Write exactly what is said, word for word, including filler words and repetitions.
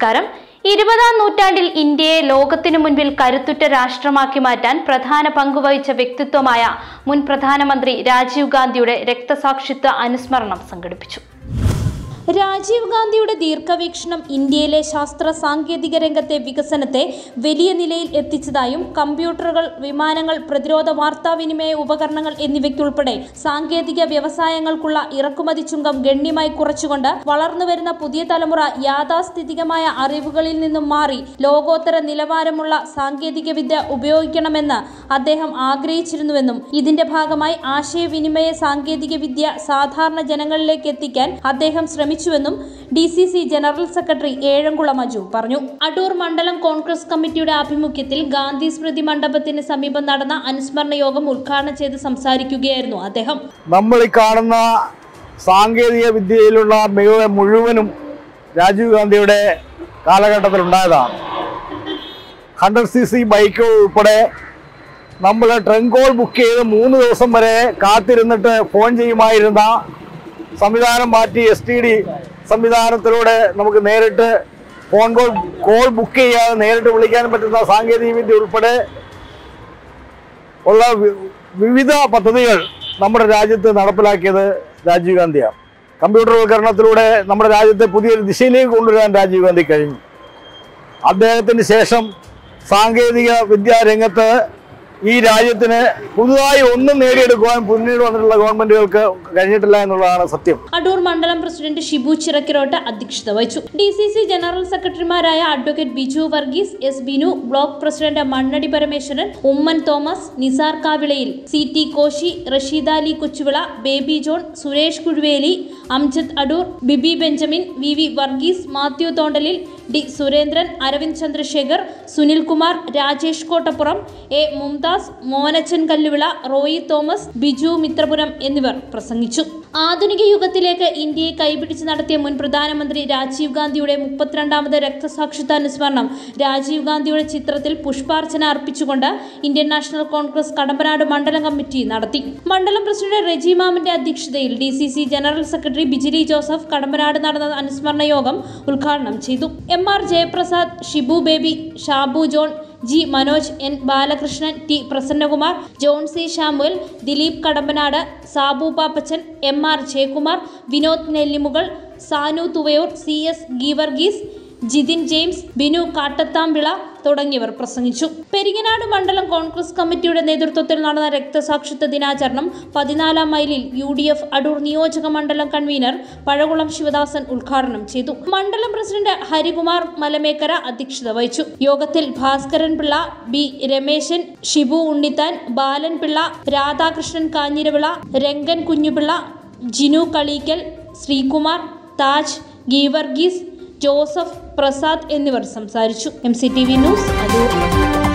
നമസ്കാരം. ഇരുപതാം നൂറ്റാണ്ടിൽ ഇന്ത്യയെ ലോകത്തിനു മുൻപിൽ കരുത്തുറ്റ രാഷ്ട്രമാക്കി മാറ്റാൻ പ്രധാന പങ്കുവഹിച്ച വ്യക്തിത്വമായ മുൻ പ്രധാനമന്ത്രി രാജീവ് ഗാന്ധിയുടെ രക്തസാക്ഷിത്വ അനുസ്മരണം സംഘടിപ്പിച്ചു. രാജീവ് ഗാന്ധിയുടെ ദീർഘവീക്ഷണം ഇന്ത്യയിലെ ശാസ്ത്ര സാങ്കേതിക രംഗത്തെ വികസനത്തെ വലിയ നിലയിൽ എത്തിച്ചതായും കമ്പ്യൂട്ടറുകൾ, വിമാനങ്ങൾ, പ്രതിരോധ വാർത്താവിനിമയ ഉപകരണങ്ങൾ എന്നിവയ്ക്കുൾപ്പെടെ സാങ്കേതിക വ്യവസായങ്ങൾക്കുള്ള ഇറക്കുമതി ചുങ്കം ഗണ്യമായി കുറച്ചുകൊണ്ട് വളർന്നുവരുന്ന പുതിയ തലമുറ യാഥാസ്ഥിതികമായ അറിവുകളിൽ നിന്നും മാറി ലോകോത്തര നിലവാരമുള്ള സാങ്കേതിക വിദ്യ ഉപയോഗിക്കണമെന്ന് അദ്ദേഹം ആഗ്രഹിച്ചിരുന്നുവെന്നും ഇതിന്റെ ഭാഗമായി ആശയവിനിമയ സാങ്കേതിക വിദ്യ സാധാരണ ജനങ്ങളിലേക്ക് എത്തിക്കാൻ അദ്ദേഹം ശ്രമിച്ചു ും D C C general secretary Ezhamkulam Aju പറഞ്ഞു. അടൂർ മണ്ഡലം കോൺഗ്രസ് കമ്മിറ്റിയുടെ ആഭിമുഖ്യത്തിൽ ഗാന്ധി സ്മൃതി മണ്ഡപത്തിന് സമീപം നടന്ന അനുസ്മരണ യോഗം ഉദ്ഘാടനം ചെയ്ത് സംസാരിക്കുകയായിരുന്നു അദ്ദേഹം. നമ്മൾ ഈ കാണുന്ന സാങ്കേതിക വിദ്യയിലുള്ള മികവ് മുഴുവനും രാജീവ് ഗാന്ധിയുടെ കാലഘട്ടത്തിൽ ഉണ്ടായതാണ്. ഹൺഡ്രഡ് സി സി ബൈക്ക് ഉൾപ്പെടെ നമ്മൾ ട്രങ്ക് കോൾ ബുക്ക് ചെയ്ത് മൂന്ന് ദിവസം വരെ കാത്തിരുന്നിട്ട് ഫോൺ ചെയ്യുമായിരുന്ന സംവിധാനം മാറ്റി എസ് ടി ഡി സംവിധാനത്തിലൂടെ നമുക്ക് നേരിട്ട് ഫോൺ കോൾ കോൾ ബുക്ക് ചെയ്യാതെ നേരിട്ട് വിളിക്കാൻ പറ്റുന്ന സാങ്കേതിക വിദ്യ ഉൾപ്പെടെ ഉള്ള വിവിധ പദ്ധതികൾ നമ്മുടെ രാജ്യത്ത് നടപ്പിലാക്കിയത് രാജീവ് ഗാന്ധിയാണ്. കമ്പ്യൂട്ടർവൽക്കരണത്തിലൂടെ നമ്മുടെ രാജ്യത്തെ പുതിയൊരു ദിശയിലേക്ക് കൊണ്ടുവരാൻ രാജീവ് ഗാന്ധി കഴിഞ്ഞു. അദ്ദേഹത്തിന് ശേഷം സാങ്കേതിക വിദ്യാ രംഗത്ത് ഈ രാജ്യത്തിന് പുതുതായി ഒന്നും നേടിയെടുക്കുവാൻ പിന്നീട് വന്നിട്ടുള്ള ഗവൺമെന്റുകൾക്ക് കഴിഞ്ഞിട്ടില്ല എന്നുള്ളതാണ് സത്യം. അടൂർ മണ്ഡലം പ്രസിഡന്റ് ഷിബു ചിറക്കിരോട്ട് അധ്യക്ഷത വഹിച്ചു. ഡി സി സി ജനറൽ സെക്രട്ടറിമാരായ advocate Biju Varghese, S Binu, block president Mannadi Parameswaran, Oommen Thomas, Nisar Kavilayil, C T Koshy, Rasheedali Kochuvila, Baby John, Suresh Kuzhuveli, Amjad Adoor, Bibi Benjamin, V V Varghese, Mathew Thondalil, D Surendran, Aravind Chandrasekhar, Sunilkumar, Rajesh Kottappuram, A Mumtaz, Monachan Kalluvila, Roy Thomas, Biju Mithrapuram എന്നിവർ പ്രസംഗിച്ചു. ആധുനിക യുഗത്തിലേക്ക് ഇന്ത്യയെ കൈപിടിച്ച് നടത്തിയ മുൻ പ്രധാനമന്ത്രി രാജീവ് ഗാന്ധിയുടെ മുപ്പത്തിരണ്ടാമത് രക്തസാക്ഷിത്വ അനുസ്മരണം രാജീവ് ഗാന്ധിയുടെ ചിത്രത്തിൽ പുഷ്പാർച്ചന അർപ്പിച്ചുകൊണ്ട് ഇന്ത്യൻ നാഷണൽ കോൺഗ്രസ് കടമ്പനാട് മണ്ഡലം കമ്മിറ്റി നടത്തി. മണ്ഡലം പ്രസിഡന്റ് റെജി മാമിന്റെ അധ്യക്ഷതയിൽ D C C general secretary Bijili Joseph Kadampanad നടന്ന അനുസ്മരണ യോഗം ഉദ്ഘാടനം ചെയ്തു. M R Jayaprasad, Shibu Baby, Shabu John, G Manoj, N Balakrishnan, T Prasannakumar, John C Shamul, Dileep Kadampanad, Sabu Pappachan, M R Jayakumar, Vinod Nellimukal, Sanu Thuvayoor, C S Geevarghese, Jithin James, Binu Kattathampila തുടങ്ങിയവർ പ്രസംഗിച്ചു. പെരിങ്ങനാട് മണ്ഡലം കോൺഗ്രസ് കമ്മിറ്റിയുടെ നേതൃത്വത്തിൽ നടന്ന രക്തസാക്ഷിത്വ ദിനാചരണം പതിനാലാം മൈലിൽ യു ഡി എഫ് അടൂർ നിയോജക മണ്ഡലം കൺവീനർ പഴകുളം ശിവദാസൻ ഉദ്ഘാടനം ചെയ്തു. മണ്ഡലം പ്രസിഡന്റ് ഹരികുമാർ മലമേക്കര അധ്യക്ഷത വഹിച്ചു. യോഗത്തിൽ ഭാസ്കരൻ പിള്ള, ബി രമേശൻ, ഷിബു ഉണ്ണിത്താൻ, ബാലൻ പിള്ള, രാധാകൃഷ്ണൻ കാഞ്ഞിരവിള, രംഗൻ കുഞ്ഞുപിള്ള, ജിനു കളീക്കൽ, ശ്രീകുമാർ, താജ്, ഗീവർഗീസ്, ജോസഫ്, പ്രസാദ് എന്നിവർ സംസാരിച്ചു. M C T V news Adoor.